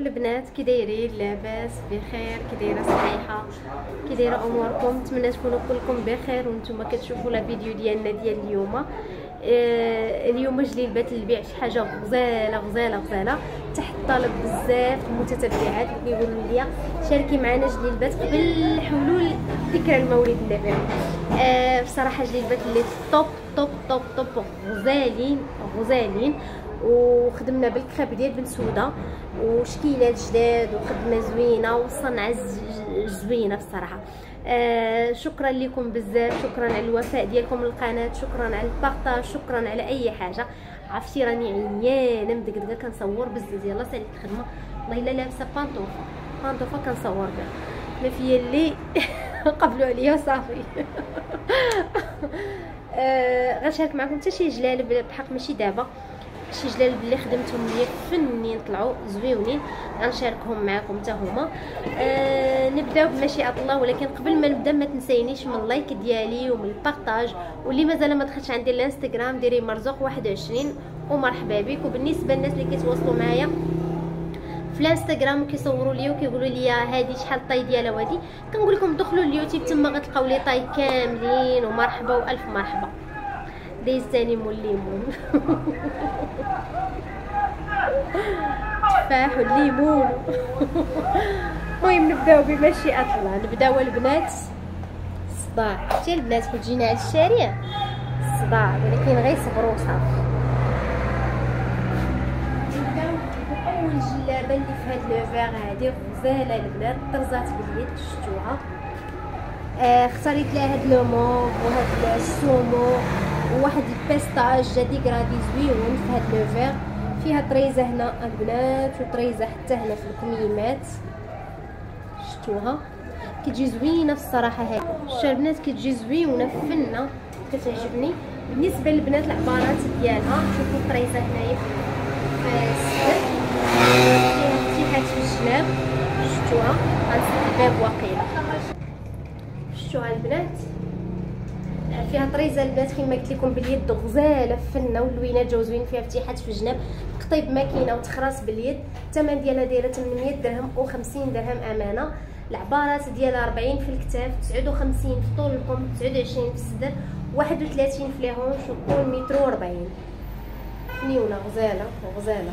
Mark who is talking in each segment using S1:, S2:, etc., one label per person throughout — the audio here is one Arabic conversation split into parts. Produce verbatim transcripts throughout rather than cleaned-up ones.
S1: البنات، كي دايرين؟ لاباس بخير؟ كي دايره صحيحه؟ كي دايره اموركم؟ نتمنى تكونوا كلكم بخير وانتم كتشوفوا لا فيديو ديالنا ديال اليوم. آه اليوم جليبات للبيع شي حاجه غزاله غزاله غزاله تحت طلب بزاف المتتبعات اللي كيقولوا لي شاركي معنا جليبات قبل حلول ذكرى المولد النبوي. آه بصراحه جليبات اللي توب توب توب توب غزالين غزالين، وخدمنا بالكريب ديال بن سوده وشكيلات جداد وخدمه زوينه وصنعه زوينه بصراحه. آه شكرا لكم بزاف، شكرا على الوفاء ديالكم للقناه، شكرا على البارطاج، شكرا على اي حاجه. عرفتي راني عيانه مدقدقه كنصور بزاف. يلاه ساليت الخدمه والله الا لابسه بانطوفه بانطوفه كنصور بها، ما فيا اللي قبلوا عليا صافي. آه غنشارك معكم حتى شي جلال بحق ماشي دابا، شي جلال اللي خدمتهم ليا فنين طلعوا زويونين غنشاركهم معكم حتى هما. آه نبداو بمشيئه الله، ولكن قبل ما نبدا ما تنسينيش من اللايك ديالي ومن البارطاج، واللي مازال ما دخلش عندي الانستغرام ديري مرزوق واحد وعشرين ومرحبا بك. وبالنسبه للناس اللي كيتواصلوا معايا في الانستغرام وكيصوروا لي وكيقولوا لي هذه شحال الطاي ديالها وهذه، كنقول لكم دخلوا اليوتيوب تما غتلقاو لي طاي كاملين ومرحبا والف مرحبا. دايز ثاني مول الليمون تفاح والليمون. المهم نبداو بمشيئة الله. نبداو البنات الصداع، حتى البنات كون جينا على الشارع الصداع، ولكن غير صبروا صافي. نبداو باول جلابه اللي في هاد لو فيغ هادي غزاله البنات، طرزات باليد شفتوها. آه اختاريت لها هاد لو موف وهاد السومو وواحد البيستاج جا ديكرادي زويون في هاد لو فيغ، فيها طريزه هنا البنات وطريزه حتى هنا في الكميمات شفتوها. كتجي زوينه الصراحه هادي شتو البنات، كتجي زوينه فنه كتعجبني. بالنسبه للبنات العبارات ديالها شوفوا الطريزه هنايا في السفر، فيها فتيحات في الجناب شفتوها، غنسد الباب واقيلا شفتوها البنات. فيها طريزه البنات كما قلت لكم باليد غزاله فنه، واللوينات جاو زوين، فيها فتيحات في الجناب، قطيب ماكينه وتخراس باليد. الثمن ديالها دايره ثمنمية درهم وخمسين درهم امانه. العبارات ديالها أربعين في الكتاف، تسعة وخمسين في طول الكم، تسعة وعشرين في الصدر، واحد وثلاثين في ليهونش، والطول متر وأربعين. فنيونه غزاله غزاله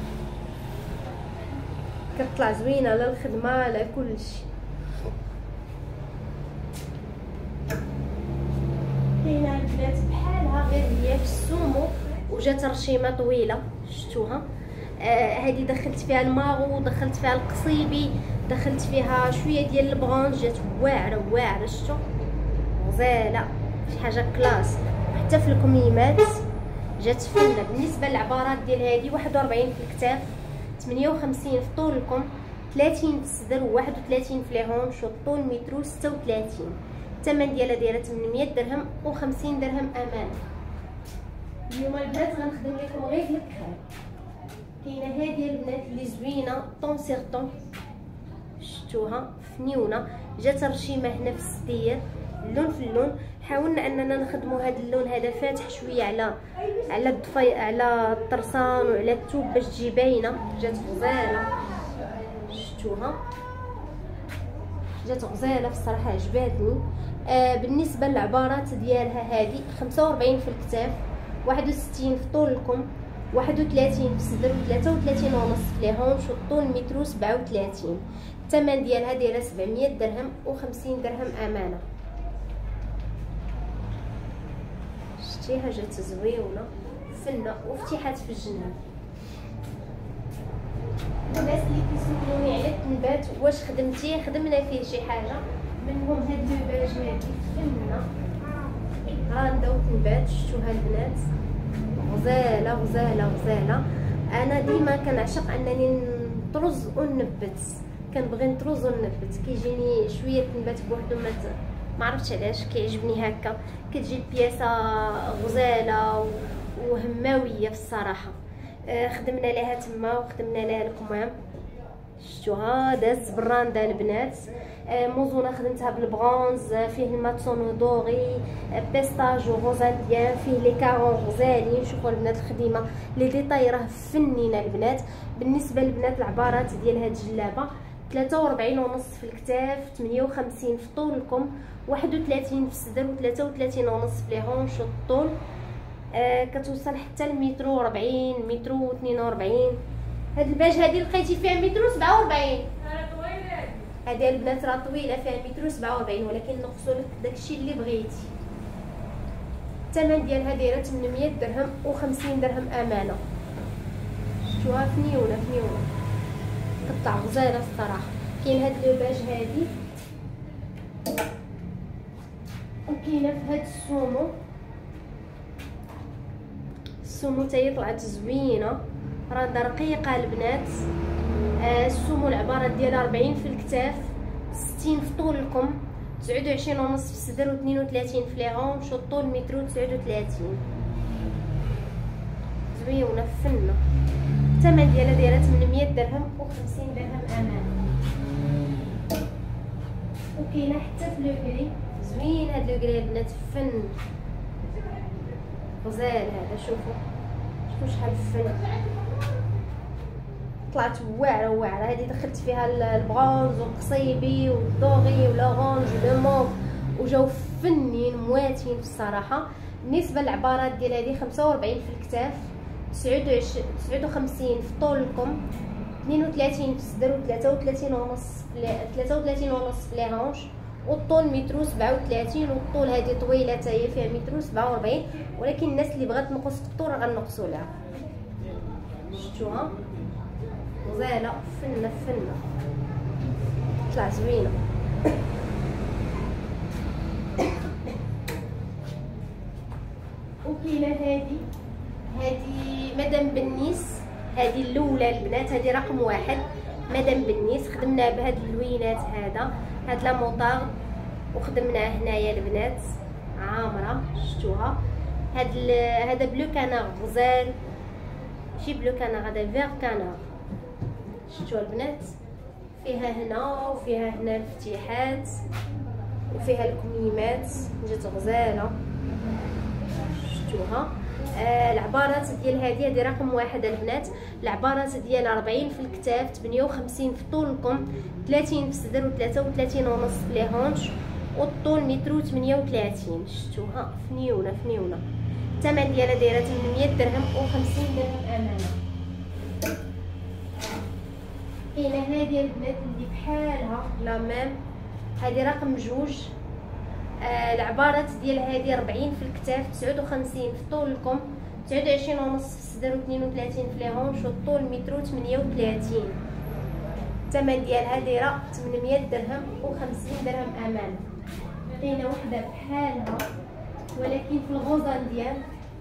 S1: كتطلع زوينه على الخدمه على كلشي. كاينه البنات بحالها غير هي في السومو وجات رشيمه طويله شفتوها. آه هذه دخلت فيها الماغو، دخلت فيها القصيبي، دخلت فيها شويه ديال البغونج، جات واعره واعره شفتو غزاله شي حاجه كلاس. حتى في الكميمات جات فنه. بالنسبه للعبارات ديال هذه واحد وأربعين في الكتاف، ثمانية وخمسين في طول الكم، ثلاثين في الصدر، وواحد وثلاثين في ليهونش، والطول متر وستة وثلاثين. الثمن ديالها دايره ثمنمية درهم وخمسين درهم امانه. اليوم البنات غنخدم لكم غير الكريب. كاينه هذه البنات اللي زوينه طون سيغ طون شفتوها فنيونه، جات رشيمه هنا في الستير اللون في اللون. حاولنا اننا نخدموا هذا اللون هذا فاتح شويه على على الضفي على الطرسان وعلى الثوب باش تجي باينه. جات غزاله شفتوها، جات غزاله الصراحه عجباتني. آه بالنسبه للعبارات ديالها هذه خمسة وأربعين في الكتاف، واحد وستين في طول الكم، واحد وثلاثين في الصدر، وثلاثة وثلاثين ونص في ليهونش، والطول متر وسبعة وثلاثين. الثمن ديالها دايره سبعمية درهم وخمسين درهم امانه. شتيها جات زويونه فنه وفتيحات في الجناب. الناس اللي كيسولوني على التنبات واش خدمتيه، خدمنا فيه شي حاجه منهم هاد لوباج هادي فنه غاندا وتنبات شفتوها البنات غزاله غزاله غزاله. انا ديما كنعشق انني نطرز وننبت، كنبغي نطرز وننبت، كيجيني شويه التنبات بوحدو ما ما عرفتش علاش كيعجبني هكا، كتجي البياسه غزاله وهماويه في الصراحه. خدمنا لها تما وخدمنا لها الكمام شفتوها داز براندا البنات. آه موزونه خدمتها بالبرونز، فيه الماتسون دوري، بيستاج وغوزانديان، فيه لي كارون غزالين. شوفوا البنات الخديمه لي ديتاي راه فنينه البنات. بالنسبه للبنات العبارات ديال هاد الجلابه ثلاثة وأربعين ونص في الكتاف، ثمانية وخمسين في طول الكم، واحد وثلاثين في الصدر، وثلاثة وثلاثين ونص في لي هونش والطول. آه كتوصل حتى لمتر وأربعين، متر واثنين وأربعين. هاد الباج هادي لقيتي فيها متر وسبعة وأربعين. هادي البنات راه طويله فيها متر وسبعة وأربعين، ولكن نقصوا لك داكشي اللي بغيتي. الثمن ديالها دايره ثمنمية درهم وخمسين درهم امانه. شفتوها فنيونه فنيونه كطلع غزاله الصراحه. كاين هاد لو باج هادي، وكاينه في هاد السومو. السومو تاهي طلعت زوينه، راه رقيقه البنات. آه السومو العباره ديالها أربعين في الكتاف، ستين في طول الكم، تسعة وعشرين ونص في الصدر، واثنين وثلاثين في لي هونش، والطول متر وتسعة وثلاثين. زوينه فنه. الثمن ديالها دايره ثمنمية درهم وخمسين درهم امانه. وكاينه حتى في لو كري زوين. هاد لو كري البنات فن غزال هذا. شوفوا شوفوا شحال فن، طلعت واعره واعره. هذه دخلت فيها البرونز والقصيبي والدوغي والاورانج ولو وجاو فنين مواتين الصراحه. بالنسبه للعبارات ديال هذه خمسة وأربعين في الكتاف، تسعة وخمسين في طول الكم، اثنين وثلاثين في الصدر، وثلاثة وثلاثين ونص ثلاثة وثلاثين ونص في لي هونش، والطول متر وسبعة وثلاثين. والطول هذه طويله حتى هي فيها متر وسبعة وأربعين، ولكن الناس اللي بغات تنقص في الطول غنقصوا لها. شفتوها غزاله فنه فنه طلع زوينه. وكاينه هذه هذه مدام بنيس. هذه الاولى البنات، هذه رقم واحد مدام بنيس. خدمنا بهاد اللوينات هذا هاد لا موطار، وخدمناه هنايا البنات عامره. شفتوها هاد هذا بلو كانار غزال، ماشي بلو كانار، هذا فيغ كانار. شفتوا البنات فيها هنا وفيها هنا الفتيحات وفيها الكميمات، جات غزاله. شفتوها. آه العبارات ديال هذه هذه رقم واحد البنات. العبارات ديال أربعين في الكتاف، ثمانية وخمسين في طولكم، ثلاثين في الصدر، وثلاثة وثلاثين ونص في لي هونش، والطول متر وثمانية وثلاثين. شفتوها فنيونه فنيونه. الثمن ديالها دايره ثمنمية درهم وخمسين درهم امانه. كاينه هذه البنات اللي بحالها لا ميم، هذه رقم جوج. آه العبارات ديال هذه أربعين في الكتاف، تسعة وخمسين في طولكم، تسعة وعشرين ونص في الصدر، واثنين وثلاثين في لي هونش، والطول متر وثمانية وثلاثين. الثمن ديالها دايره ثمنمية درهم وخمسين درهم امانه. كاينه وحده بحالها ولكن في الغوزانديان.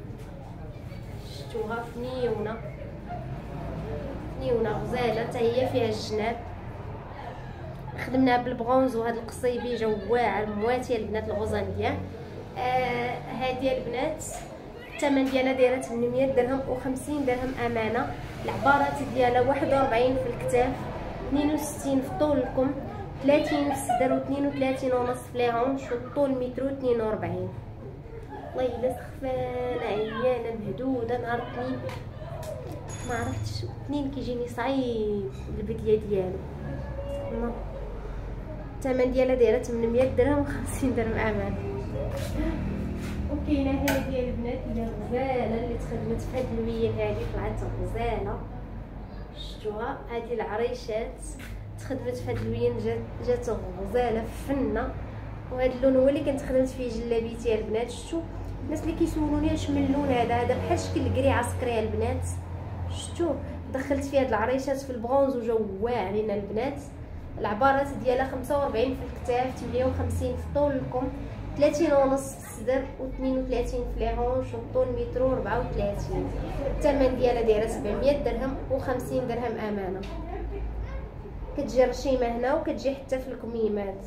S1: شفتوها فنيونه فنيونه غزاله حتى هي فيها الجناب. خدمناها بالبرونز، وهذا القصيبي جا واعر مواتيه البنات الغوزانديان. آه هذه البنات الثمن ديالها دايره ثمنمية درهم وخمسين درهم امانه. العبارات ديالها واحد وأربعين في الكتاف، اثنين وستين في طولكم، ثلاثين في الصدر، واثنين وثلاثين ونص في لي هونش، والطول متر واثنين وأربعين. والله الا سخفانه عيانه مهدوده نهار الاثنين، ما عرفتش الاثنين كيجيني صعيب البديه ديالو. الثمن ديالها دايره ثمنمية درهم وخمسين درهم امانه. وكاينه هذه البنات اللي غزاله اللي تخدمت في هاد اللوين، هذه طلعت غزاله. شفتوها هذه العريشات تخدمت في هاد اللوين، جات جات غزاله فنه. وهذا اللون هو اللي كنت خدمت فيه جلابيتي البنات. شفتوا الناس اللي كيسولوني اش من اللون هذا، هذا بحال شكل الكري عسكري البنات. شفتوا دخلت فيه هاد العريشات في البرونز وجاو واعرين البنات. العبارات ديالها خمسة وأربعين في الكتاف، ثمانية وخمسين في طولكم، ثلاثين ونص في الصدر، واثنين وثلاثين في لي هونش، والطول متر وأربعة وثلاثين. الثمن ديالها دايره سبعمية درهم وخمسين درهم امانه. كتجي رشيمه هنا وكتجي حتى في الكميمات.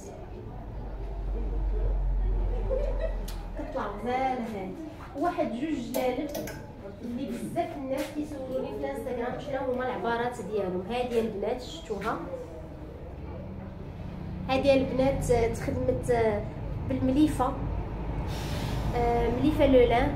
S1: كتطلع غزاله هذه. واحد جوج جلالب اللي بزاف الناس كيسولوني في الانستغرام شنو هما العبارات ديالهم. هذه البنات شفتوها، هذه البنات تخدمت بالمليفه، مليفه لولان،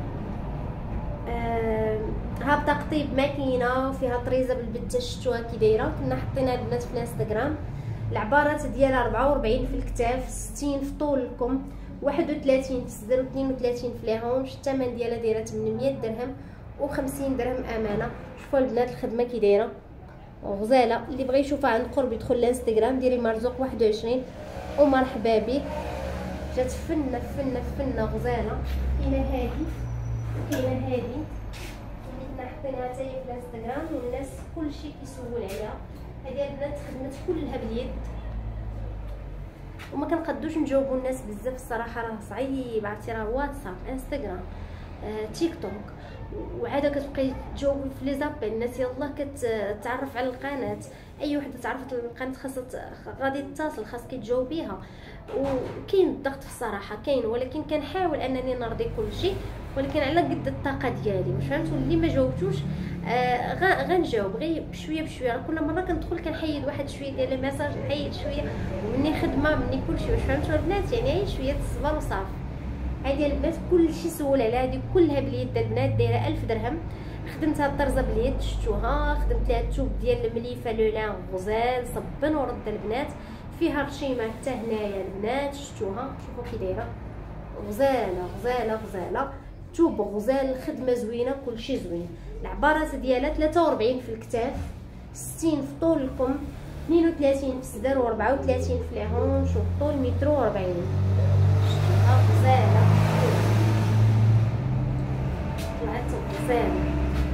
S1: هابطه قطيب ماكينه فيها طريزه بالبته. شفتوها كي دايره، كنا حاطينها البنات في الانستغرام. العبارات ديالها أربعة وأربعين في الكتاف، ستين في طول الكم، واحد وثلاثين في الصدر، واثنين وثلاثين في الهونش. الثمن ديالها دايره ثمنمية درهم وخمسين درهم امانه. شوفوا البنات الخدمه كي دايره غزاله. اللي بغى يشوفها عن قرب يدخل الانستغرام، ديري مرزوق واحد وعشرين ومرحبا بك. جات فنه فنه فنه غزاله. كاينه هذه وكاينه هذه اللي كنا حطيناها حتى هي في الانستغرام والناس كلشي كيسول عليها. هذه البنات خدمت كلها باليد وما كنقدوش نجاوبوا الناس بزاف الصراحه، راه صعيب. عرفتي راه واتساب، انستغرام، آه، تيك توك، وعاده كتبقاي تجاوبي في لي زابيل. الناس يلاه كتعرف على القناه، اي وحده تعرفت القناه خاصها غادي تتصل، خاصك تجاوبيها. وكاين الضغط في الصراحه كاين، ولكن كنحاول انني نرضي كلشي، ولكن على قد الطاقه ديالي. واش فهمتوا؟ اللي ما جاوبتوش آه غنجاوب غير بشويه بشويه. كل مره كندخل كنحيد واحد شويه ديال الميساج، نحيد شويه مني خدمه مني كلشي. واش فهمتوا البنات؟ يعني غير شويه الصبر وصافي. هذه البنات كلشي سول عليها، هذه كلها باليد البنات، دايره ألف درهم. خدمت هاد الطرزه باليد، شفتوها؟ خدمت لها الثوب ديال المليفه لولان غزال صبن ورد البنات، فيها رشيمه حتى هنايا البنات. شفتوها؟ شوفوا كي دايره غزاله غزاله غزاله. ثوب غزال، الخدمه زوينه، كلشي زوين. العبارات ديالها ثلاثة وأربعين في الكتاف، ستين في طول الكم، اثنين وثلاثين في الصدر، وأربعة وثلاثين في الهونش، والطول متر وأربعين. شفتوها؟ غزاله طلعت غزاله.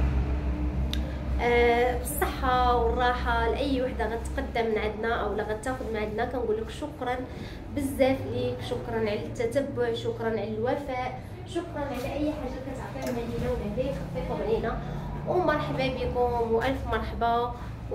S1: أه بالصحه والراحه لاي وحده غتقدم من عندنا او لا غتاخذ من عندنا. كنقول لك شكرا بزاف ليك، شكرا على التتبع، شكرا على الوفاء، شكرا على اي حاجه كتعطيونا لينا ولا تخففوا علينا. ومرحبا بكم والف مرحبا.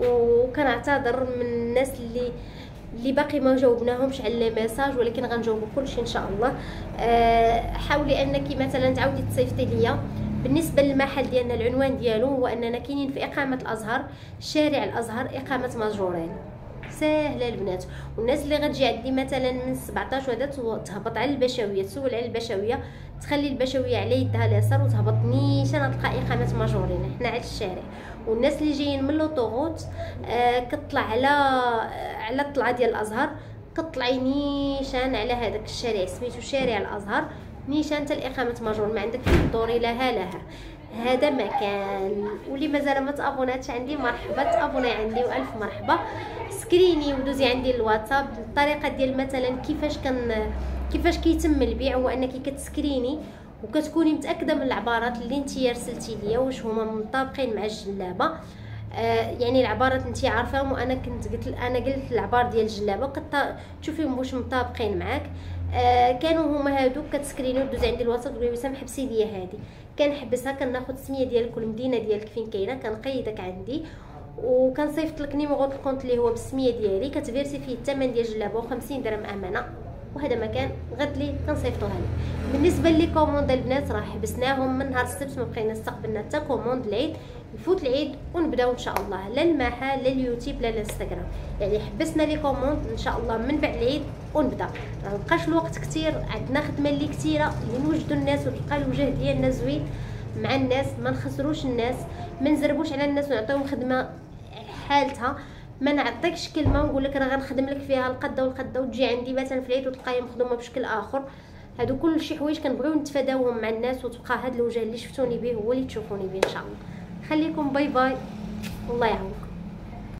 S1: وكنعتذر من الناس اللي اللي باقي ما جاوبناهمش على لي ميساج، ولكن غنجاوبوا كلشي ان شاء الله. أه حاولي انك مثلا تعاودي تصيفطي ليا. بالنسبه للمحل ديالنا العنوان ديالو هو اننا كاينين في اقامه الازهر، شارع الازهر، اقامه ماجورين. ساهله البنات. والناس اللي غتجي عندي مثلا من سبعطاش وهذا تهبط على البشويه، تسول على البشويه، تخلي البشويه على يدها اليسار وتهبط نيشان تلقى اقامه ماجورين حنا على الشارع. والناس اللي جايين من لوطوغوت آه كطلع على على الطلعه ديال الازهر، كطلعي نيشان على هذاك الشارع سميتو شارع الازهر، نيشان حتى الاقامه ماجور، ما عندك فين دوري لها لها. هذا مكان. واللي مازال ما تابوناتش عندي مرحبا، تابوني عندي والف مرحبا. سكريني ودوزي عندي الواتساب. الطريقه ديال مثلا كيفاش كان كيفاش كيتم البيع هو انك كتسكريني وكتكوني متاكده من العبارات اللي نتيا رسلتي ليا واش هما مطابقين مع الجلابه. آه يعني العبارات نتي عارفاهم، وانا كنت قلت انا قلت العبار ديال الجلابه قد تشوفيهم واش مطابقين معاك. آه كانوا هما هادوك كتسكريني ودوزي عندي الواتساب تقولي وسام حبسي ليا هادي، كنحبسها، كناخذ السميه ديال كل مدينه ديالك فين كاينه، كنقيدك عندي وكنصيفط لك نيميرو الكونط اللي هو بالسميه ديالي، كتفيرسي فيه الثمن ديال الجلابه وخمسين درهم امانه. وهذا مكان غد لي كنصيفطوها لك. بالنسبه لي كوموند البنات راه حبسناهم من نهار السبت، ما بقينا استقبلنا حتى كوموند العيد. يفوت العيد ونبداو ان شاء الله، لا المحل لا اليوتيوب لا الانستغرام، يعني حبسنا لي كوموند ان شاء الله من بعد العيد ونبدا. راه مابقاش الوقت كثير، عندنا خدمه اللي كثيره اللي نوجدوا الناس وتبقى الوجه ديالنا زوين مع الناس، ما نخسروش الناس، ما نزربوش على الناس ونعطيهم خدمه حالتها. ما نعطيكش كلمه ونقول لك راه غنخدم لك فيها القده والقده وتجي عندي مثلا في العيد وتلقاي مخدومه بشكل اخر. هادو كل شي حوايج كنبغيو نتفاداوهم مع الناس، وتبقى هاد الوجه اللي شفتوني به هو اللي تشوفوني به ان شاء الله. خليكم باي باي، والله يعاون.